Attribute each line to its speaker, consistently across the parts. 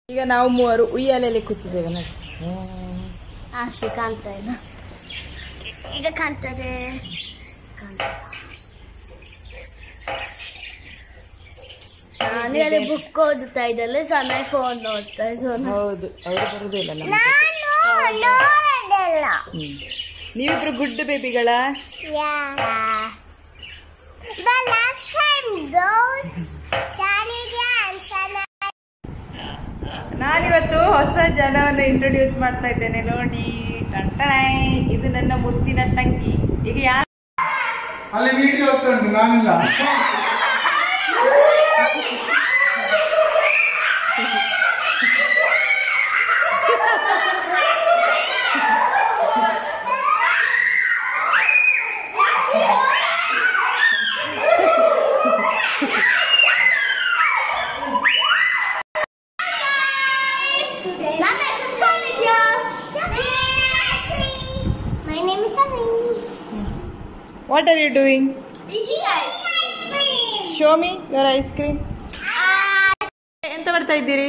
Speaker 1: ಈಗ ನಾವು ಮೂವರು ಉಯ್ಯಾಲೆಯಲ್ಲಿ ಕೂತಿದ್ದೇವೆ ನೋಡಿ.
Speaker 2: ಆಶೆ ಕಾಣ್ತಾ ಇಲ್ಲ, ಈಗ ಕಾಣ್ತದೆ. ನಾನು ಬುಕ್ ಓದುತ್ತಾ ಇದ್ದಲ್ಲ, ಸಮಯ ಫೋನ್ ನೋಡ್ತಾ ಇದ್ದೋನು.
Speaker 1: ಹೌದು, ಅವರು ಬರುದಿಲ್ಲ. ನೀವಿಬ್ರು ಗುಡ್ ಬೇಬಿಗಳ. ನಾನಿವತ್ತು ಹೊಸ ಜನವನ್ನು ಇಂಟ್ರೊಡ್ಯೂಸ್ ಮಾಡ್ತಾ ಇದ್ದೇನೆ ನೋಡಿ. ಇದು ನನ್ನ ಮುದ್ದಿನ ತಂಗಿ. ಈಗ ಯಾರು
Speaker 3: ಅಲ್ಲಿ ವಿಡಿಯೋ ಹಾಕೊಂಡು ನಾನಿಲ್ಲ.
Speaker 1: What are you doing? Show me your ice cream. ಎಂತ ಮಾಡ್ತಾ ಇದ್ದೀರಿ?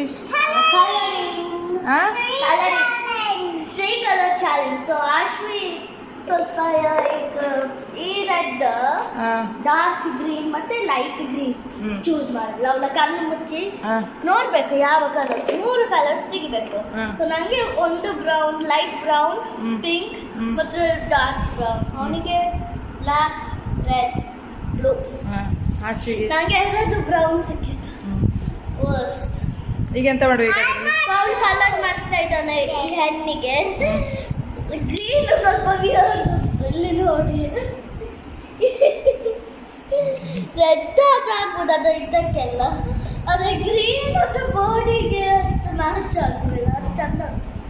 Speaker 2: Three color challenge. So Ashmi ಸ್ವಲ್ಪ ಈ ರೆಡ್, ಡಾರ್ಕ್ ಗ್ರೀನ್ ಮತ್ತೆ ಲೈಟ್ ಗ್ರೀನ್ ಚೂಸ್ ಮಾಡಲ್ಲ. ಅವಳ ಕಣ್ಣು ಮುಚ್ಚಿ ನೋಡ್ಬೇಕು ಯಾವ ಕಲರ್. 3 ಕಲರ್ಸ್ ತೆಗಿಬೇಕು. ಸೊ ನಂಗೆ ಒಂದು ಬ್ರೌನ್, ಲೈಟ್ ಬ್ರೌನ್, ಪಿಂಕ್ ಮತ್ತೆ ಡಾರ್ಕ್ ಬ್ರೌನ್. ಅವನಿಗೆ ಬ್ಲಾಕ್, ರೆಡ್, ಬ್ಲೂ. ನಂಗೆ ಎರಡು ಬ್ರೌನ್ ಸಿಕ್ಕಿತ್ತು. ವರ್ಸ್ಟ್.
Speaker 1: ಈಗ ಎಂತ ಮಾಡ್ಬೇಕು?
Speaker 2: ಅವಳು ಕಲರ್ ಮಾಡ್ತಾ ಇದ್ದಾನೆ ಈ ಹೆಣ್ಣಿಗೆ. ಗ್ರೀನ್ ಸ್ವಲ್ಪ ಇಲ್ಲಿ ನೋಡಿ, ರೆಡ್ ಹಾಕುದು ಅದು ಇದಕ್ಕೆಲ್ಲ. ಅದೇ ಗ್ರೀನ್ ಅದು ಬಾಡಿಗೆ ಅಷ್ಟು ಮ್ಯಾಚ್ ಆಗ್ತಿಲ್ಲ, ಅದು ಚಂದ.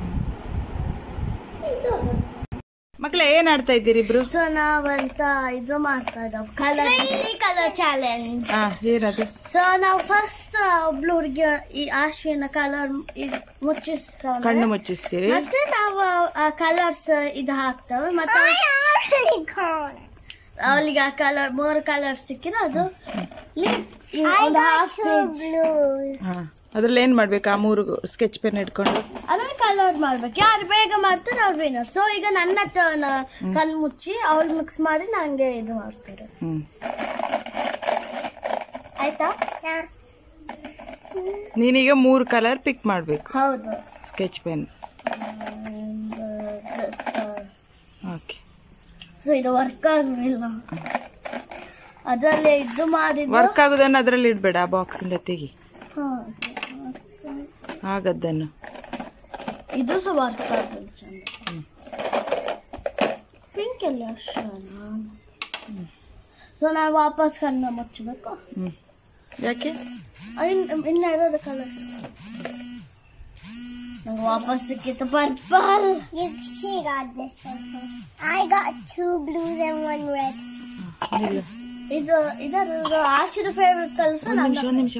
Speaker 1: ಮಕ್ಕಳೇ ಏನ್ ಆಡ್ತಾ ಇದ್ದೀರಿ ಇಬ್ರು?
Speaker 2: ಸೊ ನಾವಂತ ಇದು ಮಾಡ್ತಾ ಇದ್ದಾವೆ ಕಲರ್ ಚಾಲೆಂಜ್.
Speaker 1: ಏನದು?
Speaker 2: ಸೊ ನಾವು ಫಸ್ಟ್ ಒಬ್ಳು ಹುಡುಗಿ ಈ ಆಶ್ವಿನ ಕಲರ್ ಮುಚ್ಚಿಸ್ತಾವೆ,
Speaker 1: ಕಣ್ಣು ಮುಚ್ಚಿಸ್ತೀವಿ.
Speaker 2: ಮತ್ತೆ ನಾವು ಕಲರ್ಸ್ ಇದು ಹಾಕ್ತೇವೆ. ಮತ್ತೆ ಅವಳಿಗೆ ಆ ಕಲರ್ 3 ಕಲರ್ ಸಿಕ್ಕಿದ್ರೆ ಅದು
Speaker 1: ಅದ್ರಲ್ಲಿ ಏನ್ ಮಾಡ್ಬೇಕು? ಆ 3 ಸ್ಕೆಚ್ ಪೆನ್ ಇಟ್ಕೊಂಡು
Speaker 2: ಅದನ್ನ ಕಲರ್ ಮಾಡ್ಬೇಕು. ಯಾರು ಬೇಗ ಮಾಡ್ತಾರೆ ಅವ್ರು ವಿನ್ನರ್. ಸೊ ಈಗ ನನ್ನ ಟರ್ನ್, ಕಣ್ಣು ಮುಚ್ಚಿ ಅವ್ಳು ಮಿಕ್ಸ್ ಮಾಡಿ ನಂಗೆ ಇದು ಮಾಡ್ತಾರೆ. ಆಯ್ತಾ?
Speaker 1: ನೀನೀಗ 3 ಕಲರ್ ಪಿಕ್ ಮಾಡ್ಬೇಕು.
Speaker 2: ಹೌದು,
Speaker 1: ಸ್ಕೆಚ್ ಪೆನ್. ಓಕೆ.
Speaker 2: ಸೊ ಇದು ವರ್ಕ್ ಆಗಲಿಲ್ಲ, ಅದರಲ್ಲಿ ಇದು ಮಾಡಿದ್ದು.
Speaker 1: ವರ್ಕ್ ಆಗುದನ್ನು ಅದರಲ್ಲಿ ಇಡ್ಬೇಡ, ಆ ಬಾಕ್ಸ್ ಇಂದ ತೆಗಿ ಆಗದ್ದನ್ನು.
Speaker 2: ಇದು ಸಹ ವರ್ಕ್ ಆಗುತ್ತೆ ಚಂದ. ಪಿಂಕ್ ಎಲ್ಲ ಸೊ ನಾವು ವಾಪಸ್ ಕಣ್ಣು ಮುಚ್ಚಬೇಕು.
Speaker 1: ಯಾಕೆ?
Speaker 2: ಇನ್ನೆರಡು ಕಲರ್ ನಂಗೆ ವಾಪಸ್ ಸಿಕ್ಕಿತ್ತು. Purple.
Speaker 4: She got this also. I got 2 blues and 1 red.
Speaker 2: ಇದರ ಆಶಿದ ಫೇವ್ರೆಟ್ ಕಲರ್ಸ್.
Speaker 1: ಒಂದು ನಿಮಿಷ.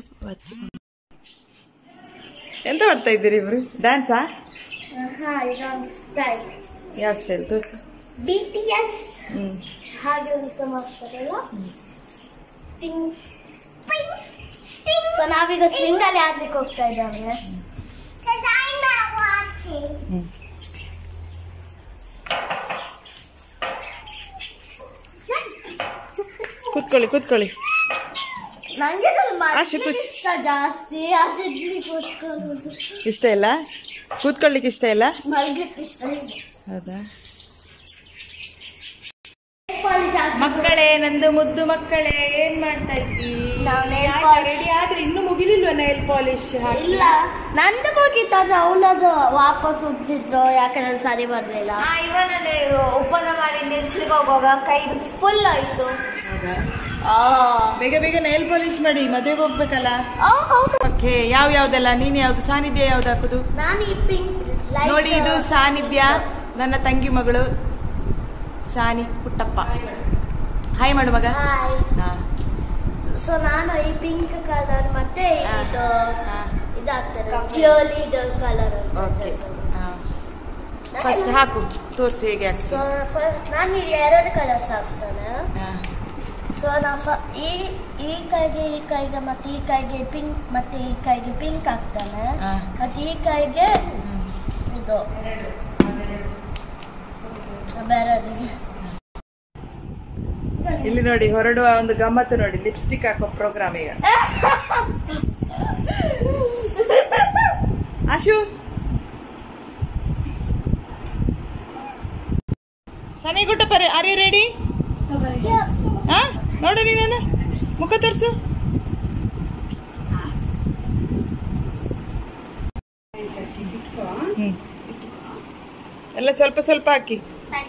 Speaker 1: ಎಂತ ಮಾಡ್ತಾ ಇದ್ದೀರಿ ಇಬ್ರು? ಡ್ಯಾನ್ಸಾ?
Speaker 2: ಇದೊಂದು ಸ್ಟೈಲ್.
Speaker 1: ಯಾವ ಸ್ಟೈಲ್ ತೋರಿಸು?
Speaker 2: BTS ಹಾಗೆ ಅಂತ ಮಾಡ್ತಾರಲ್ಲ. ಸೊ ನಾವೀಗ ಸ್ವಿಂಗಲ್ಲಿ ಆಡ್ಲಿಕ್ಕೆ ಹೋಗ್ತಾ ಇದ್ದಾವೆ.
Speaker 1: ಕೂತ್ಕೊಳ್ಳಿ ಕೂತ್ಕೊಳ್ಳಿ.
Speaker 2: ನಂಗೆ
Speaker 1: ಇಷ್ಟ
Speaker 2: ಜಾಸ್ತಿ,
Speaker 1: ಇಷ್ಟ ಇಲ್ಲ? ಕೂತ್ಕೊಳ್ಳಿಕ್ಕೆ ಇಷ್ಟ ಇಲ್ಲ?
Speaker 2: ಮಲ್ಗಕ್ಕೆ ಇಷ್ಟ.
Speaker 1: ಹೌದಾ? ಮಕ್ಕಳೇ, ನಂದು ಮುದ್ದು ಮಕ್ಕಳೇ, ಏನ್ ಮಾಡ್ತಾ ಇದ್ದೀವಿ? ರೆಡಿ ಆದ್ರೆ ಇನ್ನು ಮುಗಿಲಿಲ್ವ ನೈಲ್ ಪಾಲಿಶ್?
Speaker 2: ಇಲ್ಲ, ನಂದು ಮುಗಿತದ. ಅವನದು ವಾಪಸ್ ಉಜ್ಜಿದ್ರು, ಯಾಕಂದ್ರೆ ಸರಿ ಬರ್ಲಿಲ್ಲ. ಇವನಲ್ಲಿ ಓಪನ್ ಮಾಡಿ ನಿಲ್ಸ್ಲಿಕ್ಕೆ ಹೋಗುವಾಗ ಕೈ ಫುಲ್ ಆಯ್ತು.
Speaker 1: ಬೇಗ ಬೇಗ ನೈಲ್ ಪಾಲಿಶ್ ಮಾಡಿ, ಮದುವೆಗೆ ಹೋಗ್ಬೇಕಲ್ಲ. ಓಕೆ. ಯಾವ್ದೆಲ್ಲ? ನೀನ್ ಯಾವ್ದು? ಸಾನ್ನಿಧ್ಯ ಯಾವ್ದು ಹಾಕುದು?
Speaker 2: ನಾನು ಈ ಪಿಂಕ್
Speaker 1: ನೋಡಿ, ಇದು ಸಾನ್ನಿಧ್ಯ, ನನ್ನ ತಂಗಿ ಮಗಳು ಸಾನಿ ಪುಟ್ಟಪ್ಪ. ಹಾಯ್ ಮಾಡು ಮಗ.
Speaker 2: ಸೊ ನಾನು ಈ ಪಿಂಕ್ ಕಲರ್ ಮತ್ತೆ ಇದು ಇದಾಗ್ತದೆ cheerleader colour.
Speaker 1: Okay, first ಹಾಕು, ತೋರಿಸು ಹೇಗೆ.
Speaker 2: ಸೊ ನಾನು ಇಲ್ಲಿ 2 ಕಲರ್ಸ್ ಹಾಕ್ತೇನೆ. ಸೊ ನಾವು ಈ ಕೈಗೆ ಮತ್ತೆ ಈ ಕೈಗೆ ಪಿಂಕ್ ಮತ್ತೆ ಈ ಕೈಗೆ ಪಿಂಕ್ ಹಾಕ್ತಾನೆ. ಮತ್ತೆ ಟೀಕಾಯಿಗೆ ಇದು ಬೇರೆ
Speaker 1: ಇಲ್ಲಿ ನೋಡಿ ಹೊರಡುವ ಒಂದು ಗಮ್ಮತ್ತು ನೋಡಿ, ಲಿಪ್ಸ್ಟಿಕ್ ಹಾಕೋ ಪ್ರೋಗ್ರಾಮ್ ಈಗ. ಆಶು ಸನಿ ಗುಟ್ಟಪ್ಪರೆ, ಆರ್ ಯು ರೆಡಿ? ಹಾ ನೋಡು ನೀನು ಮುಖ ತೋರಿಸು. ಎಲ್ಲ ಸ್ವಲ್ಪ ಸ್ವಲ್ಪ ಹಾಕಿ.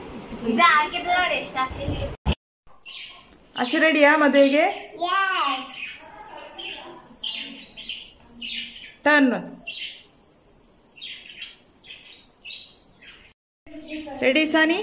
Speaker 1: ಆಶು ರೆಡಿಯಾ ಮದುವೆಗೆ? ಟರ್ನ್. ರೆಡಿ ಸಾನಿ?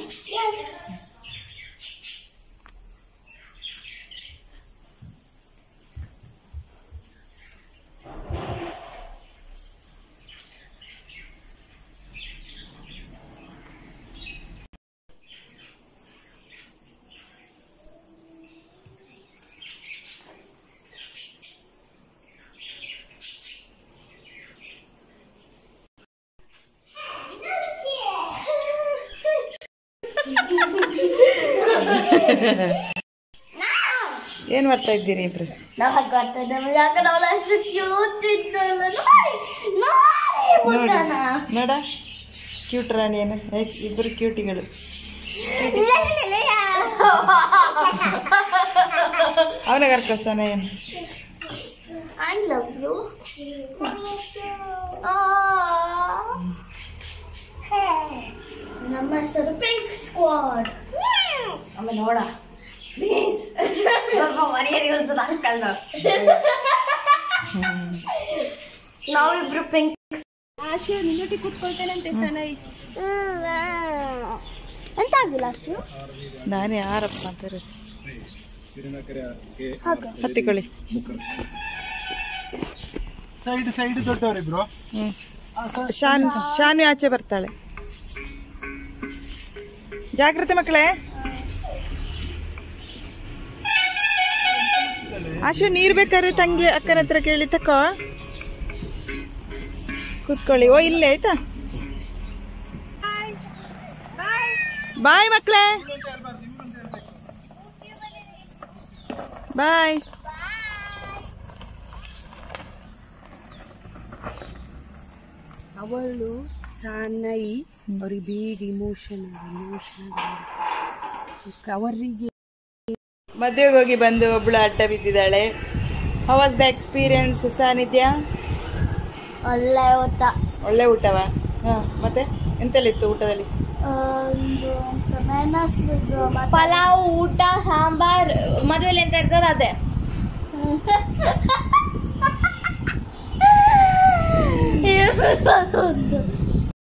Speaker 1: ಏನ್ ಮಾಡ್ತಾ ಇದ್ದೀರಿ ಇಬ್ರು? ನೋಡ ಕ್ಯೂಟ್ ರಾಣಿ ಏನು, ಇಬ್ರು ಕ್ಯೂಟಿಗಳು. ಅವನ ಕರ್ಕೋಸನ ಏನು?
Speaker 2: I love you. ನಮ್ಮ ಹೆಸರು ಪಿಂಕ್ ಸ್ಕ್ವಾಡ್. ಅಮ್ಮ ನೋಡ ಪ್ಲೀಸ್ ನಾವಿಬ್ರು ಪಿಂಕ್. ಆಶು ನಿನ್ನೊಟ್ಟಿಗೆ ಕೂತ್ಕೊಳ್ತೇನಂತೆ ಸನೈ. ಎಂತ ಆಗಿಲ್ಲ ಆಶು?
Speaker 1: ನಾನೇ ಯಾರಪ್ಪ ಅಂತಾರೆ. ಹತ್ತಿಕೊಳ್ಳಿ.
Speaker 3: ಸೈಡ್ ಸೈಡ್ ದೊಡ್ಡವರಿಬ್ರು.
Speaker 1: ಶಾನು ಆಚೆ ಬರ್ತಾಳೆ. ಜಾಗ್ರತೆ ಮಕ್ಕಳೇ. ಆಶು ನೀರ್ ಬೇಕಾದ್ರೆ ತಂಗಿ ಅಕ್ಕನ ಹತ್ರ ಕೇಳಿ ತಕೋ. ಕೂತ್ಕೊಳ್ಳಿ. ಓ ಇಲ್ಲೇ ಆಯ್ತಾ? ಬಾಯ್ ಮಕ್ಕಳೇ, ಬಾಯ್.
Speaker 5: ಅವಳು ಸಾನೈ ಅವ್ರಿಗೆ ಬೇಗ ಇಮೋಷನ್ ಅವರಿಗೆ
Speaker 1: ಮದುವೆಗೆ ಹೋಗಿ ಬಂದು ಒಬ್ಳು ಅಡ್ಡ ಬಿದ್ದಿದ್ದಾಳೆ. How was the experience Sannidhya? ಒಳ್ಳೆ ಊಟವಾ? ಮತ್ತೆ ಎಂತೆಲ್ಲ ಇತ್ತು ಊಟದಲ್ಲಿ?
Speaker 2: ಪಲಾವ್, ಊಟ, ಸಾಂಬಾರ್. ಮದುವೆಲಿ ಎಂತ ಇರ್ತದೆ ಅದೇ.